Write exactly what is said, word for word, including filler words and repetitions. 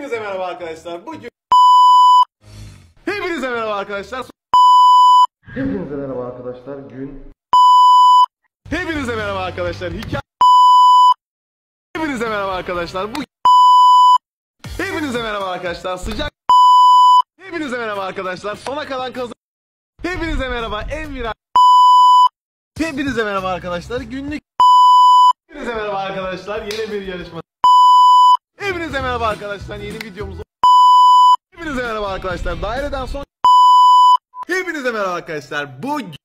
Hepinize merhaba arkadaşlar. Bugün Hepinize merhaba arkadaşlar. Hepinize merhaba arkadaşlar. Gün Hepinize merhaba arkadaşlar. Hikaye Hepinize merhaba arkadaşlar. Bu Hepinize merhaba arkadaşlar. Sıcak Hepinize merhaba arkadaşlar. Sona kalan kazan Hepinize merhaba. En viral Hepinize merhaba arkadaşlar. Günlük Hepinize merhaba arkadaşlar. Yeni bir yarışma. Hepinize merhaba arkadaşlar. Yeni videomuz. Hepinize merhaba arkadaşlar. Daireden son Hepinize merhaba arkadaşlar. Bugün